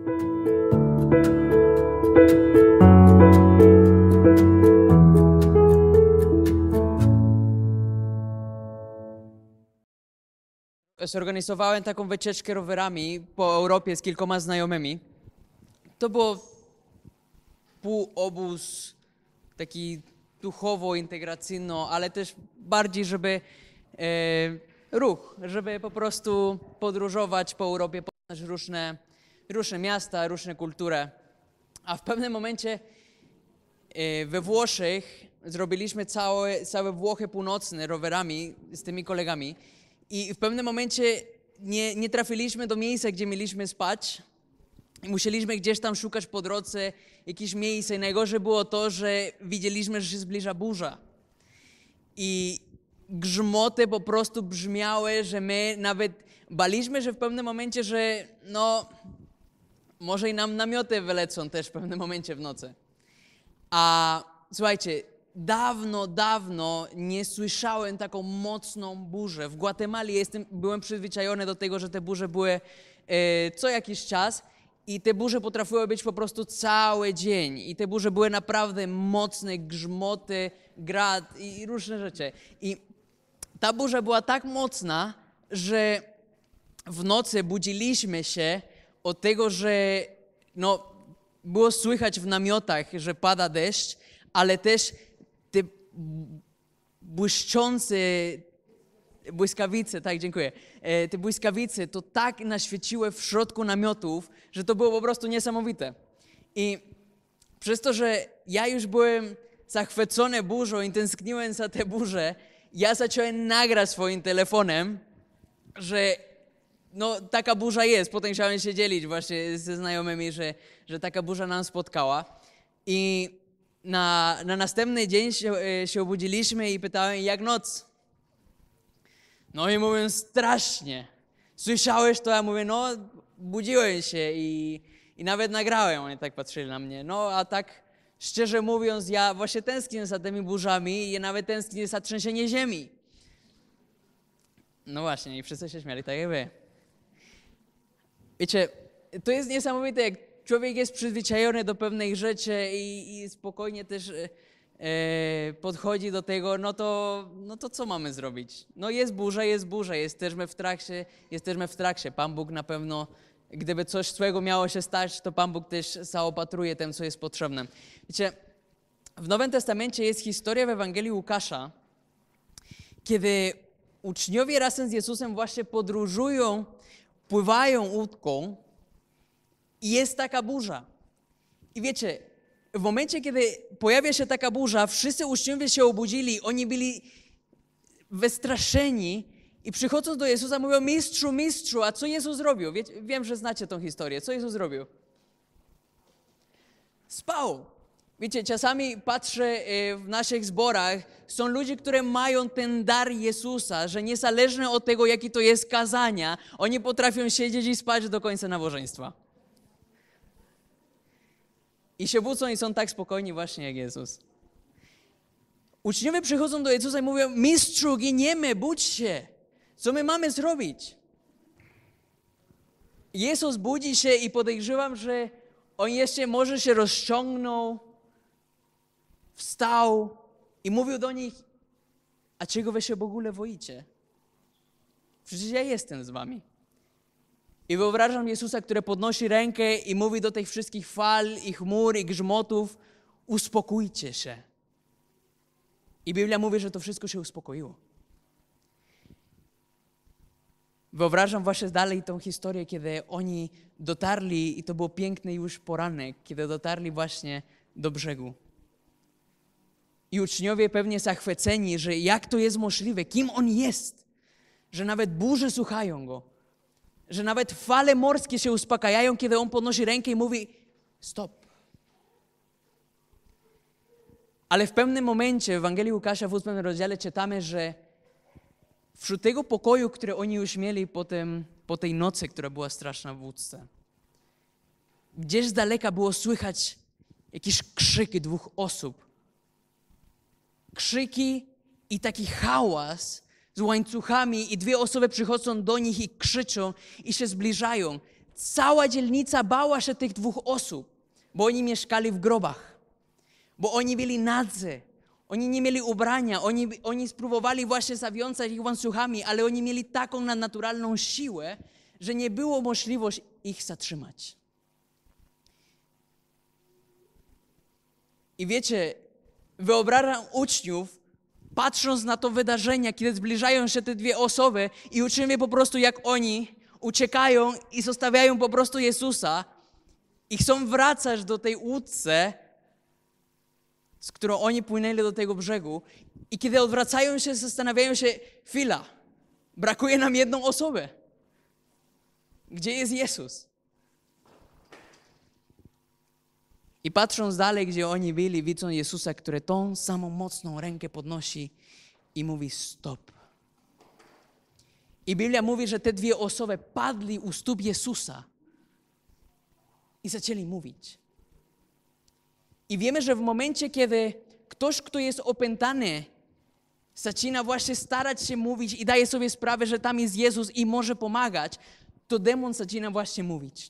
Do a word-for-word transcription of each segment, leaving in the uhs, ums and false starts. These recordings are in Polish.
Zorganizowałem taką wycieczkę rowerami po Europie z kilkoma znajomymi. To był półobóz taki duchowo-integracyjny, ale też bardziej, żeby e, ruch, żeby po prostu podróżować po Europie, poznać różne, różne miasta, różne kultury. A w pewnym momencie e, we Włoszech zrobiliśmy całe, całe Włochy północne rowerami z tymi kolegami. I w pewnym momencie nie, nie trafiliśmy do miejsca, gdzie mieliśmy spać. I musieliśmy gdzieś tam szukać po drodze jakieś miejsce. I najgorsze było to, że widzieliśmy, że się zbliża burza. I grzmoty po prostu brzmiały, że my nawet baliśmy, że w pewnym momencie, że no może i nam namioty wylecą też w pewnym momencie w nocy. A słuchajcie, Dawno, dawno nie słyszałem taką mocną burzę. W Gwatemali jestem, byłem przyzwyczajony do tego, że te burze były e, co jakiś czas i te burze potrafiły być po prostu cały dzień. I te burze były naprawdę mocne, grzmoty, grad i różne rzeczy. I ta burza była tak mocna, że w nocy budziliśmy się od tego, że no, było słychać w namiotach, że pada deszcz, ale też te błyszczące błyskawice, tak, dziękuję, te błyskawice to tak naświeciły w środku namiotów, że to było po prostu niesamowite. I przez to, że ja już byłem zachwycony burzą i tęskniłem za tę burzę, ja zacząłem nagrać swoim telefonem, że no, taka burza jest. Potem chciałem się dzielić właśnie ze znajomymi, że, że taka burza nam spotkała. I na, na następny dzień się, się obudziliśmy i pytałem, jak noc? No i mówią, strasznie. Słyszałeś to? Ja mówię, no budziłem się i, i nawet nagrałem. Oni tak patrzyli na mnie. No a tak szczerze mówiąc, ja właśnie tęsknię za tymi burzami i nawet tęsknię za trzęsieniem ziemi. No właśnie, i wszyscy się śmiali, tak jak wy. Wiecie, to jest niesamowite, jak człowiek jest przyzwyczajony do pewnych rzeczy i, i spokojnie też e, podchodzi do tego, no to, no to co mamy zrobić? No jest burza, jest burza, jesteśmy w trakcie, jesteśmy w trakcie. Pan Bóg na pewno, gdyby coś złego miało się stać, to Pan Bóg też zaopatruje tym, co jest potrzebne. Wiecie, w Nowym Testamencie jest historia w Ewangelii Łukasza, kiedy uczniowie razem z Jezusem właśnie podróżują, pływają łódką i jest taka burza. I wiecie, w momencie, kiedy pojawia się taka burza, wszyscy uczniowie się obudzili, oni byli wystraszeni i przychodząc do Jezusa mówią, mistrzu, mistrzu, a co Jezus zrobił? Wie, wiem, że znacie tą historię. Co Jezus zrobił? Spał. Wiecie, czasami patrzę w naszych zborach, są ludzie, które mają ten dar Jezusa, że niezależnie od tego, jaki to jest kazania, oni potrafią siedzieć i spać do końca nabożeństwa. I się budzą i są tak spokojni właśnie jak Jezus. Uczniowie przychodzą do Jezusa i mówią, mistrzu, giniemy, budź się. Co my mamy zrobić? Jezus budzi się i podejrzewam, że on jeszcze może się rozciągnął, wstał i mówił do nich, a czego wy się w ogóle boicie? Przecież ja jestem z wami. I wyobrażam Jezusa, który podnosi rękę i mówi do tych wszystkich fal i chmur i grzmotów, uspokójcie się. I Biblia mówi, że to wszystko się uspokoiło. Wyobrażam właśnie dalej tą historię, kiedy oni dotarli i to był piękny już poranek, kiedy dotarli właśnie do brzegu. I uczniowie pewnie zachwyceni, że jak to jest możliwe, kim on jest, że nawet burze słuchają go, że nawet fale morskie się uspokajają, kiedy on podnosi rękę i mówi stop. Ale w pewnym momencie w Ewangelii Łukasza w ósmym rozdziale czytamy, że wśród tego pokoju, który oni już mieli po, tym, po tej nocy, która była straszna w łódce, gdzieś z daleka było słychać jakieś krzyki dwóch osób. Krzyki i taki hałas z łańcuchami i dwie osoby przychodzą do nich i krzyczą i się zbliżają. cała dzielnica bała się tych dwóch osób, bo oni mieszkali w grobach, bo oni byli nadzy, oni nie mieli ubrania, oni, oni spróbowali właśnie zawiązać ich łańcuchami, ale oni mieli taką nadnaturalną siłę, że nie było możliwości ich zatrzymać. I wiecie, wyobrażam uczniów, patrząc na to wydarzenie, kiedy zbliżają się te dwie osoby i uczniowie po prostu jak oni uciekają i zostawiają po prostu Jezusa i chcą wracać do tej łódce, z którą oni płynęli do tego brzegu. I kiedy odwracają się, zastanawiają się, chwila, brakuje nam jedną osobę. Gdzie jest Jezus? I patrząc dalej, gdzie oni byli, widzą Jezusa, który tą samą mocną rękę podnosi i mówi stop. I Biblia mówi, że te dwie osoby padli u stóp Jezusa i zaczęli mówić. I wiemy, że w momencie, kiedy ktoś, kto jest opętany, zaczyna właśnie starać się mówić i daje sobie sprawę, że tam jest Jezus i może pomagać, to demon zaczyna właśnie mówić.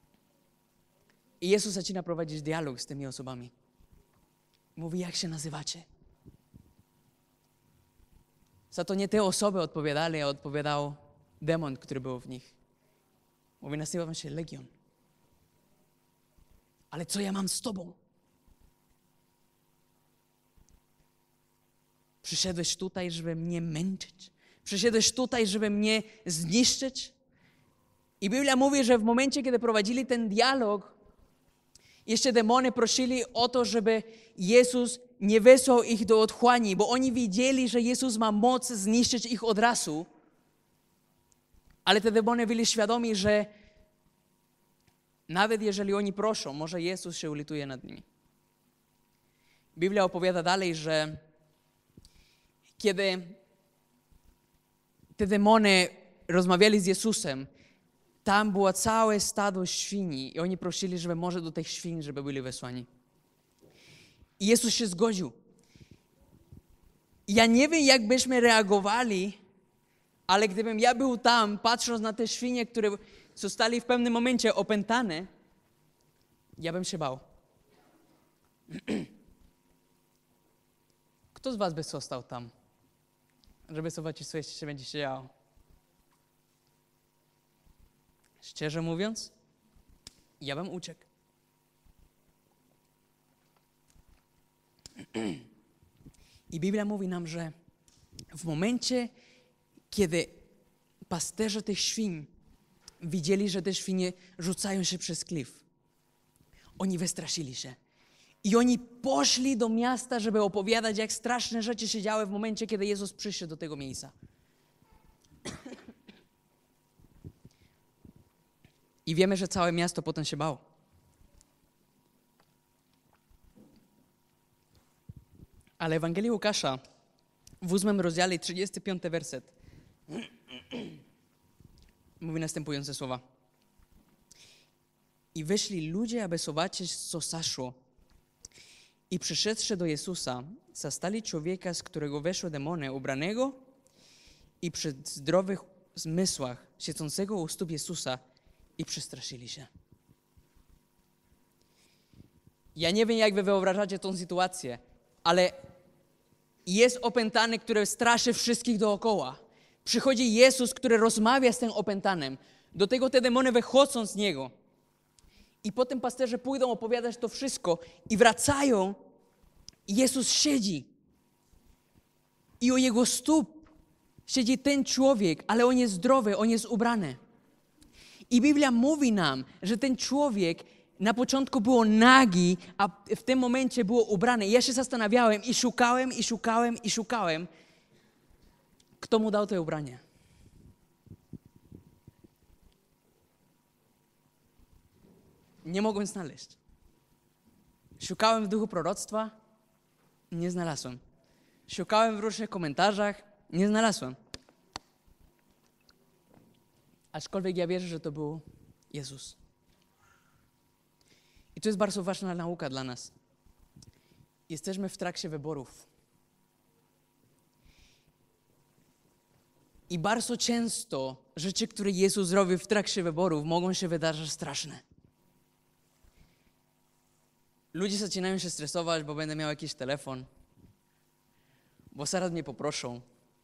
I Jezus zaczyna prowadzić dialog z tymi osobami. Mówi, jak się nazywacie? Za to nie te osoby odpowiadali, a odpowiadał demon, który był w nich. Mówi, nazywam się Legion. Ale co ja mam z tobą? Przyszedłeś tutaj, żeby mnie męczyć? Przyszedłeś tutaj, żeby mnie zniszczyć? I Biblia mówi, że w momencie, kiedy prowadzili ten dialog, jeszcze demony prosili o to, żeby Jezus nie wysłał ich do otchłani, bo oni widzieli, że Jezus ma moc zniszczyć ich od razu. Ale te demony byli świadomi, że nawet jeżeli oni proszą, może Jezus się ulituje nad nimi. Biblia opowiada dalej, że kiedy te demony rozmawiali z Jezusem, tam było całe stado świni i oni prosili, żeby może do tych świń, żeby byli wysłani. I Jezus się zgodził. Ja nie wiem, jak byśmy reagowali, ale gdybym ja był tam, patrząc na te świnie, które zostali w pewnym momencie opętane, ja bym się bał. Kto z was by został tam, żeby zobaczyć, co jeszcze się będzie działo? Szczerze mówiąc, ja bym uciekł. I Biblia mówi nam, że w momencie, kiedy pasterze tych świń widzieli, że te świnie rzucają się przez klif, oni wystraszyli się. I oni poszli do miasta, żeby opowiadać, jak straszne rzeczy się działy w momencie, kiedy Jezus przyszedł do tego miejsca. I wiemy, że całe miasto potem się bało. Ale Ewangelii Łukasza w ósmym rozdziale, trzydziesty piąty werset mówi następujące słowa. I wyszli ludzie, aby zobaczyć, co zaszło. I przyszedłszy do Jezusa, zastali człowieka, z którego weszły demony, ubranego i przy zdrowych zmysłach, siedzącego u stóp Jezusa, i przestraszyli się. Ja nie wiem, jak wy wyobrażacie tą sytuację, ale jest opętany, który straszy wszystkich dookoła. Przychodzi Jezus, który rozmawia z tym opętanym. Do tego te demony wychodzą z niego. I potem pasterze pójdą opowiadać to wszystko i wracają. I Jezus siedzi. I u jego stóp siedzi ten człowiek, ale on jest zdrowy, on jest ubrany. I Biblia mówi nam, że ten człowiek na początku był nagi, a w tym momencie było ubrany. I ja się zastanawiałem i szukałem, i szukałem, i szukałem, kto mu dał to ubranie. Nie mogłem znaleźć. Szukałem w duchu proroctwa, nie znalazłem. Szukałem w różnych komentarzach, nie znalazłem. Aczkolwiek ja wierzę, że to był Jezus. I to jest bardzo ważna nauka dla nas. Jesteśmy w trakcie wyborów. I bardzo często rzeczy, które Jezus zrobił w trakcie wyborów, mogą się wydarzyć straszne. Ludzie zaczynają się stresować, bo będę miał jakiś telefon, bo zaraz mnie poproszą,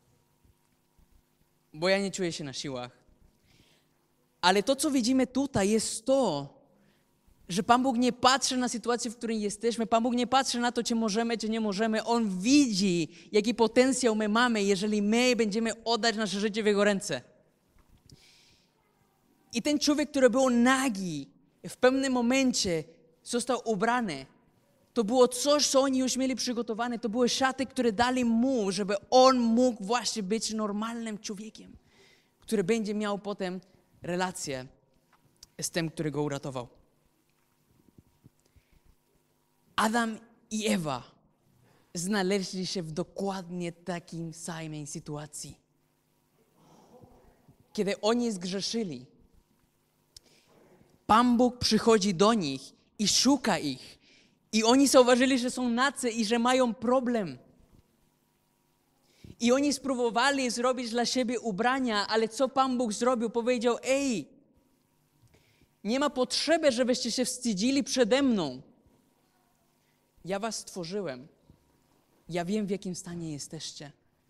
bo ja nie czuję się na siłach. Ale to, co widzimy tutaj, jest to, że Pan Bóg nie patrzy na sytuację, w której jesteśmy. Pan Bóg nie patrzy na to, czy możemy, czy nie możemy. On widzi, jaki potencjał my mamy, jeżeli my będziemy oddać nasze życie w Jego ręce. I ten człowiek, który był nagi, w pewnym momencie został ubrany. To było coś, co oni już mieli przygotowane. To były szaty, które dali mu, żeby on mógł właśnie być normalnym człowiekiem, który będzie miał potem relację z tym, który go uratował. Adam i Ewa znaleźli się w dokładnie takiej samej sytuacji. Kiedy oni zgrzeszyli, Pan Bóg przychodzi do nich i szuka ich. I oni zauważyli, że są nacy i że mają problem. I oni spróbowali zrobić dla siebie ubrania, ale co Pan Bóg zrobił? Powiedział, ej, nie ma potrzeby, żebyście się wstydzili przede mną. Ja was stworzyłem. Ja wiem, w jakim stanie jesteście.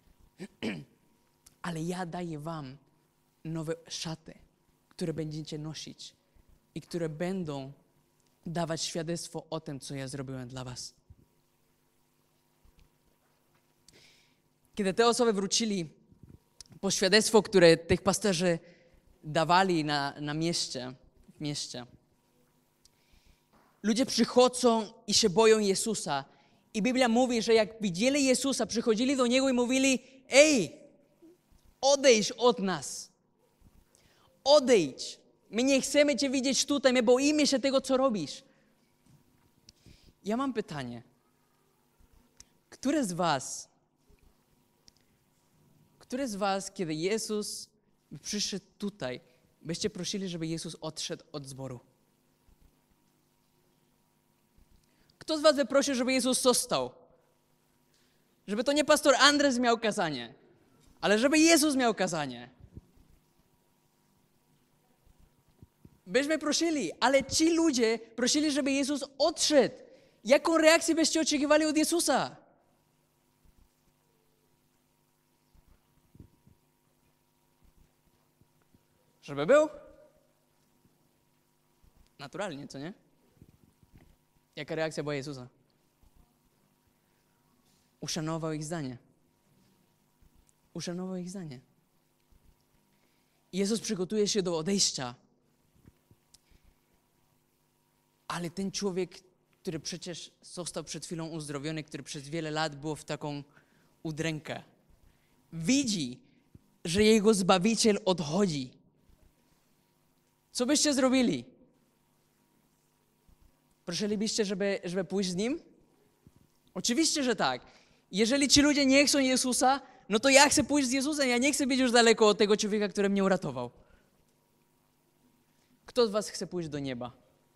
Ale ja daję wam nowe szaty, które będziecie nosić i które będą dawać świadectwo o tym, co ja zrobiłem dla was. Kiedy te osoby wrócili po świadectwo, które tych pasterzy dawali na, na mieście, w mieście, ludzie przychodzą i się boją Jezusa. I Biblia mówi, że jak widzieli Jezusa, przychodzili do Niego i mówili, ej, odejdź od nas. Odejdź. My nie chcemy Cię widzieć tutaj, my boimy się tego, co robisz. Ja mam pytanie. Które z was, które z was, kiedy Jezus przyszedł tutaj, byście prosili, żeby Jezus odszedł od zboru? Kto z was by prosił, żeby Jezus został? Żeby to nie pastor Andres miał kazanie, ale żeby Jezus miał kazanie. Byśmy prosili, ale ci ludzie prosili, żeby Jezus odszedł. Jaką reakcję byście oczekiwali od Jezusa? Żeby był? Naturalnie, co nie? Jaka reakcja była Jezusa? Uszanował ich zdanie. Uszanował ich zdanie. Jezus przygotuje się do odejścia. Ale ten człowiek, który przecież został przed chwilą uzdrowiony, który przez wiele lat był w taką udrękę, widzi, że jego Zbawiciel odchodzi. Co byście zrobili? Prosilibyście, żeby, żeby pójść z Nim? Oczywiście, że tak. Jeżeli ci ludzie nie chcą Jezusa, no to ja chcę pójść z Jezusem. Ja nie chcę być już daleko od tego człowieka, który mnie uratował. Kto z was chce pójść do nieba?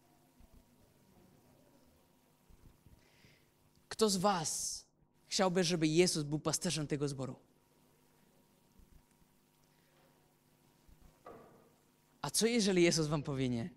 Kto z was chciałby, żeby Jezus był pasterzem tego zboru? A co jeżeli Jezus wam powie nie?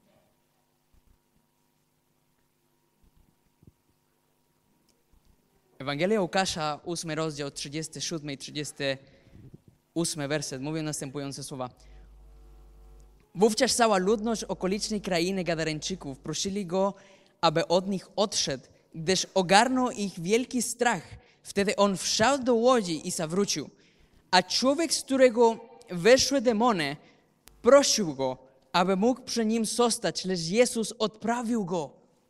Ewangelia Łukasza, ósmy rozdział, trzydziesty siódmy i trzydziesty ósmy werset mówią następujące słowa. Wówczas cała ludność okolicznej krainy Gadareńczyków prosili Go, aby od nich odszedł, gdyż ogarnął ich wielki strach. Wtedy On wsiadł do łodzi i zawrócił. A człowiek, z którego weszły demony, prosił Go, aby mógł przy nim zostać, lecz Jezus odprawił go.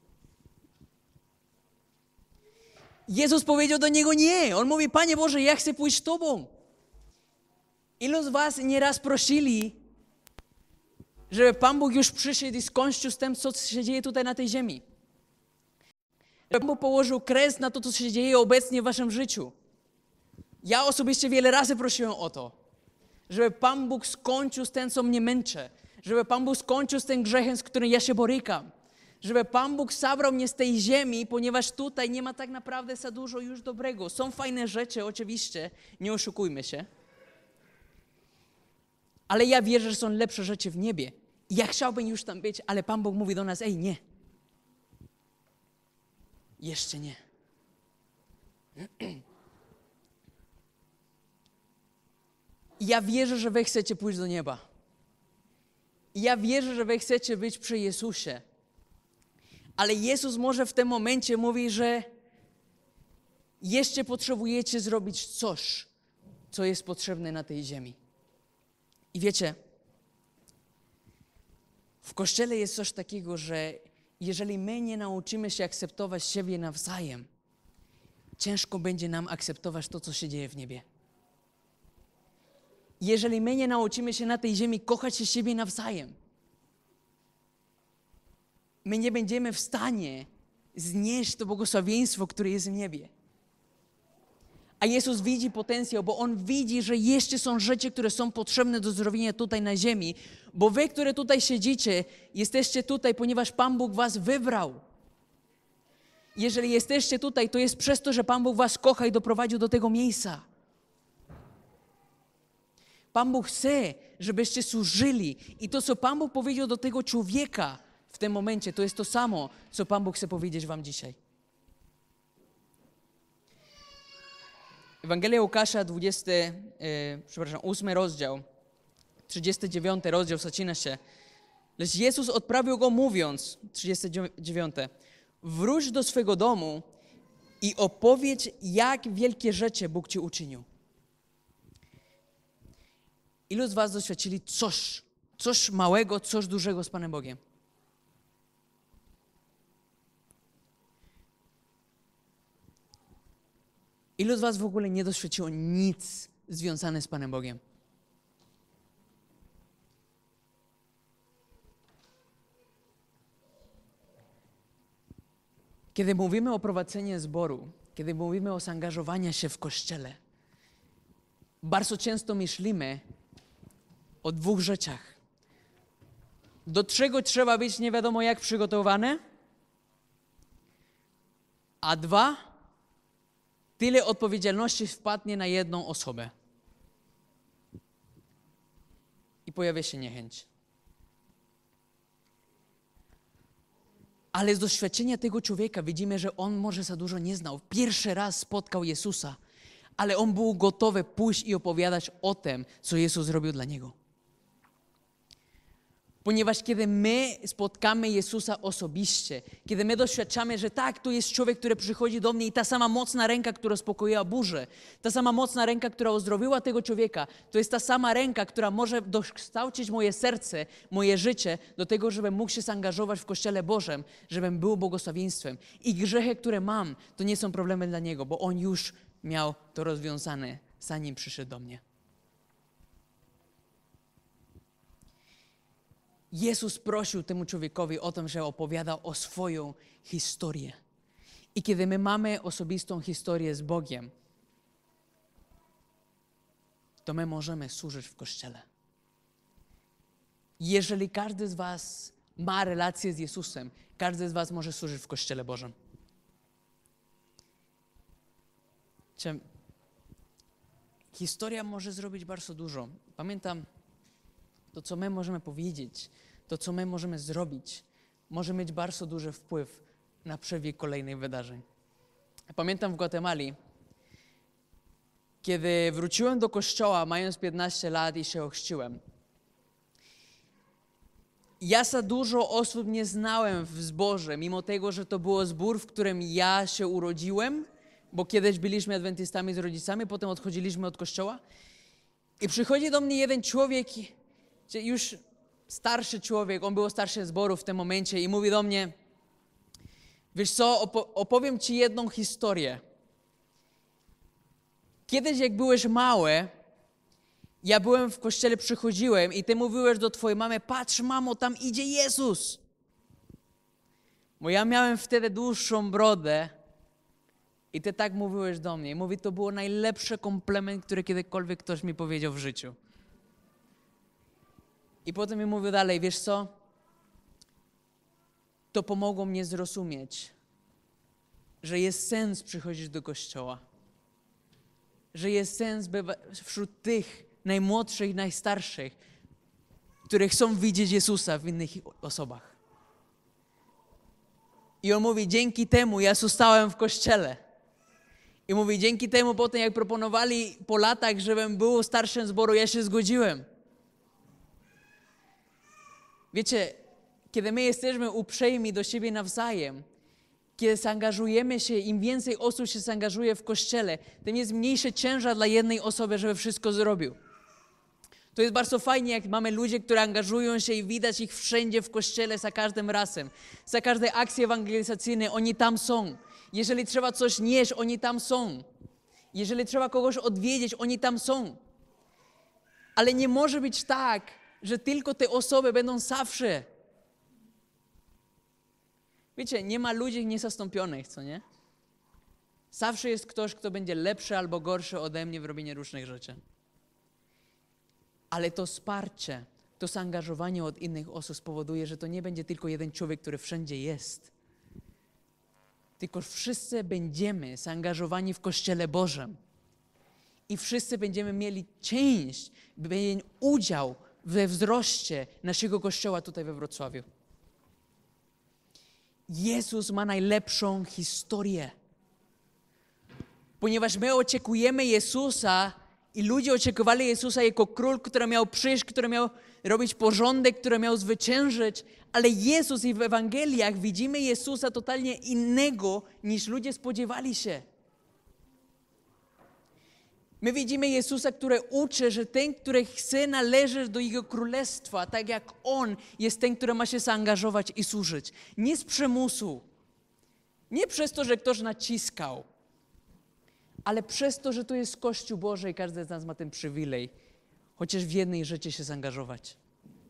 Jezus powiedział do niego nie. On mówi, Panie Boże, ja chcę pójść z Tobą. Ilu z was nieraz prosili, żeby Pan Bóg już przyszedł i skończył z tym, co się dzieje tutaj na tej ziemi? Żeby Pan Bóg położył kres na to, co się dzieje obecnie w waszym życiu. Ja osobiście wiele razy prosiłem o to, żeby Pan Bóg skończył z tym, co mnie męczy. Żeby Pan Bóg skończył z tym grzechem, z którym ja się borykam. Żeby Pan Bóg zabrał mnie z tej ziemi, ponieważ tutaj nie ma tak naprawdę za dużo już dobrego. Są fajne rzeczy, oczywiście, nie oszukujmy się. Ale ja wierzę, że są lepsze rzeczy w niebie. I ja chciałbym już tam być, ale Pan Bóg mówi do nas, ej, nie. Jeszcze nie. I ja wierzę, że wy chcecie pójść do nieba. I ja wierzę, że wy chcecie być przy Jezusie. Ale Jezus może w tym momencie mówi, że jeszcze potrzebujecie zrobić coś, co jest potrzebne na tej ziemi. I wiecie, w Kościele jest coś takiego, że jeżeli my nie nauczymy się akceptować siebie nawzajem, ciężko będzie nam akceptować to, co się dzieje w niebie. Jeżeli my nie nauczymy się na tej ziemi kochać się siebie nawzajem, my nie będziemy w stanie znieść to błogosławieństwo, które jest w niebie. A Jezus widzi potencjał, bo On widzi, że jeszcze są rzeczy, które są potrzebne do zrobienia tutaj na ziemi, bo wy, które tutaj siedzicie, jesteście tutaj, ponieważ Pan Bóg was wybrał. Jeżeli jesteście tutaj, to jest przez to, że Pan Bóg was kocha i doprowadził do tego miejsca. Pan Bóg chce, żebyście służyli. I to, co Pan Bóg powiedział do tego człowieka w tym momencie, to jest to samo, co Pan Bóg chce powiedzieć wam dzisiaj. Ewangelia Łukasza, dwudziesty, e, przepraszam, ósmy rozdział, trzydziesty dziewiąty rozdział zaczyna się. Lecz Jezus odprawił go mówiąc, trzydziesty dziewiąty, wróć do swego domu i opowiedz, jak wielkie rzeczy Bóg ci uczynił. Ilu z was doświadczyli coś, coś małego, coś dużego z Panem Bogiem? Ilu z was w ogóle nie doświadczyło nic związane z Panem Bogiem? Kiedy mówimy o prowadzeniu zboru, kiedy mówimy o zaangażowaniu się w Kościele, bardzo często myślimy o dwóch rzeczach. Do czego trzeba być nie wiadomo jak przygotowany, a dwa, tyle odpowiedzialności wpadnie na jedną osobę. I pojawia się niechęć. Ale z doświadczenia tego człowieka widzimy, że on może za dużo nie znał. Pierwszy raz spotkał Jezusa, ale on był gotowy pójść i opowiadać o tym, co Jezus zrobił dla niego. Ponieważ kiedy my spotkamy Jezusa osobiście, kiedy my doświadczamy, że tak, to jest człowiek, który przychodzi do mnie i ta sama mocna ręka, która uspokoiła burzę, ta sama mocna ręka, która uzdrowiła tego człowieka, to jest ta sama ręka, która może dokształcić moje serce, moje życie do tego, żebym mógł się zaangażować w Kościele Bożym, żebym był błogosławieństwem. I grzechy, które mam, to nie są problemy dla Niego, bo On już miał to rozwiązane, zanim przyszedł do mnie. Jezus prosił temu człowiekowi o to, że opowiada o swoją historię. I kiedy my mamy osobistą historię z Bogiem, to my możemy służyć w Kościele. Jeżeli każdy z was ma relację z Jezusem, każdy z was może służyć w Kościele Bożym. Czy historia może zrobić bardzo dużo. Pamiętam, to, co my możemy powiedzieć, to, co my możemy zrobić, może mieć bardzo duży wpływ na przebieg kolejnych wydarzeń. Pamiętam w Gwatemali, kiedy wróciłem do kościoła, mając piętnaście lat i się ochrzciłem. Ja za dużo osób nie znałem w zborze, mimo tego, że to był zbór, w którym ja się urodziłem, bo kiedyś byliśmy adwentystami z rodzicami, potem odchodziliśmy od kościoła. I przychodzi do mnie jeden człowiek, już starszy człowiek, on był starszy zboru w tym momencie i mówi do mnie, wiesz co, opo- opowiem ci jedną historię. Kiedyś jak byłeś mały, ja byłem w kościele, przychodziłem i ty mówiłeś do twojej mamy, patrz mamo, tam idzie Jezus. Bo ja miałem wtedy dłuższą brodę i ty tak mówiłeś do mnie. I mówi, to było najlepszy komplement, który kiedykolwiek ktoś mi powiedział w życiu. I potem mi mówił dalej, wiesz co? To pomogło mnie zrozumieć, że jest sens przychodzić do kościoła. Że jest sens bywa wśród tych najmłodszych i najstarszych, które chcą widzieć Jezusa w innych osobach. I on mówi, dzięki temu ja zostałem w kościele. I mówi, dzięki temu potem jak proponowali po latach, żebym był starszym zboru, ja się zgodziłem. Wiecie, kiedy my jesteśmy uprzejmi do siebie nawzajem, kiedy zaangażujemy się, im więcej osób się zaangażuje w kościele, tym jest mniejszy ciężar dla jednej osoby, żeby wszystko zrobił. To jest bardzo fajnie, jak mamy ludzi, którzy angażują się i widać ich wszędzie w kościele za każdym razem. Za każdej akcji ewangelizacyjnej oni tam są. Jeżeli trzeba coś nieść, oni tam są. Jeżeli trzeba kogoś odwiedzić, oni tam są. Ale nie może być tak, że tylko te osoby będą zawsze. Wiecie, nie ma ludzi niezastąpionych, co nie? Zawsze jest ktoś, kto będzie lepszy albo gorszy ode mnie w robieniu różnych rzeczy. Ale to wsparcie, to zaangażowanie od innych osób spowoduje, że to nie będzie tylko jeden człowiek, który wszędzie jest. Tylko wszyscy będziemy zaangażowani w Kościele Bożym. I wszyscy będziemy mieli część, będziemy mieli udział we wzroście naszego Kościoła tutaj we Wrocławiu. Jezus ma najlepszą historię. Ponieważ my oczekujemy Jezusa i ludzie oczekiwali Jezusa jako król, który miał przyjść, który miał robić porządek, który miał zwyciężyć, ale Jezus i w Ewangeliach widzimy Jezusa totalnie innego, niż ludzie spodziewali się. My widzimy Jezusa, który uczy, że ten, który chce należeć do Jego Królestwa, tak jak On, jest ten, który ma się zaangażować i służyć. Nie z przymusu, nie przez to, że ktoś naciskał, ale przez to, że to jest Kościół Boży i każdy z nas ma ten przywilej, chociaż w jednej rzeczy się zaangażować.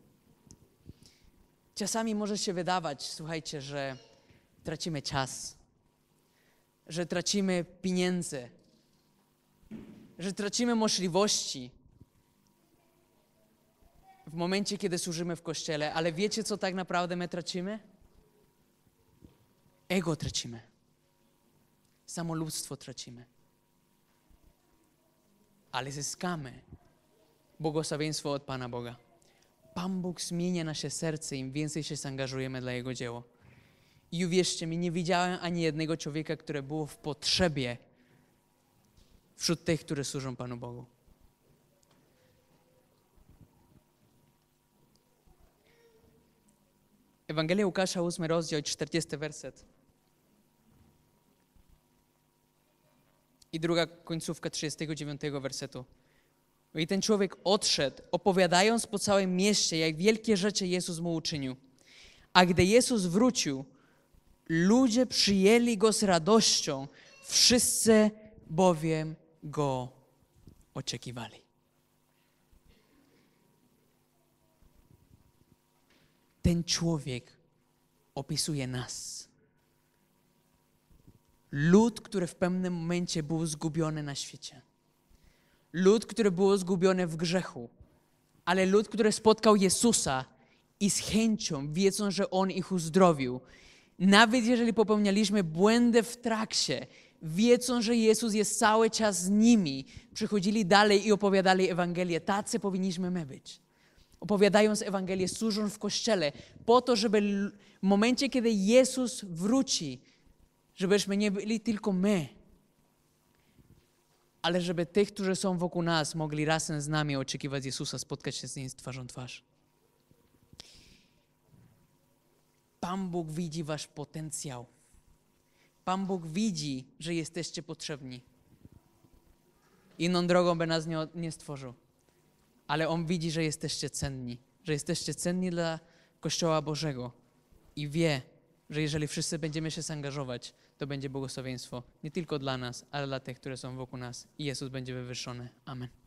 Czasami może się wydawać, słuchajcie, że tracimy czas, że tracimy pieniądze, że tracimy możliwości w momencie, kiedy służymy w Kościele, ale wiecie, co tak naprawdę my tracimy? Ego tracimy. Samolubstwo tracimy. Ale zyskamy błogosławieństwo od Pana Boga. Pan Bóg zmienia nasze serce, im więcej się zaangażujemy dla Jego dzieła. I uwierzcie mi, nie widziałem ani jednego człowieka, który był w potrzebie wśród tych, którzy służą Panu Bogu. Ewangelia Łukasza, ósmy rozdział, czterdziesty werset. I druga końcówka trzydziestego dziewiątego wersetu. I ten człowiek odszedł, opowiadając po całym mieście, jak wielkie rzeczy Jezus mu uczynił. A gdy Jezus wrócił, ludzie przyjęli Go z radością, wszyscy bowiem Go oczekiwali. Ten człowiek opisuje nas. Lud, który w pewnym momencie był zgubiony na świecie. Lud, który był zgubiony w grzechu. Ale lud, który spotkał Jezusa i z chęcią, wiedząc, że On ich uzdrowił. Nawet jeżeli popełnialiśmy błędy w trakcie, wiedząc, że Jezus jest cały czas z nimi, przychodzili dalej i opowiadali Ewangelię. Tacy powinniśmy my być. Opowiadając Ewangelię, służąc w Kościele, po to, żeby w momencie, kiedy Jezus wróci, żebyśmy nie byli tylko my, ale żeby tych, którzy są wokół nas, mogli razem z nami oczekiwać Jezusa, spotkać się z Nim twarzą w twarz. Pan Bóg widzi wasz potencjał. Pan Bóg widzi, że jesteście potrzebni. Inną drogą by nas nie, nie stworzył. Ale On widzi, że jesteście cenni. Że jesteście cenni dla Kościoła Bożego. I wie, że jeżeli wszyscy będziemy się zaangażować, to będzie błogosławieństwo nie tylko dla nas, ale dla tych, którzy są wokół nas. I Jezus będzie wywyższony. Amen.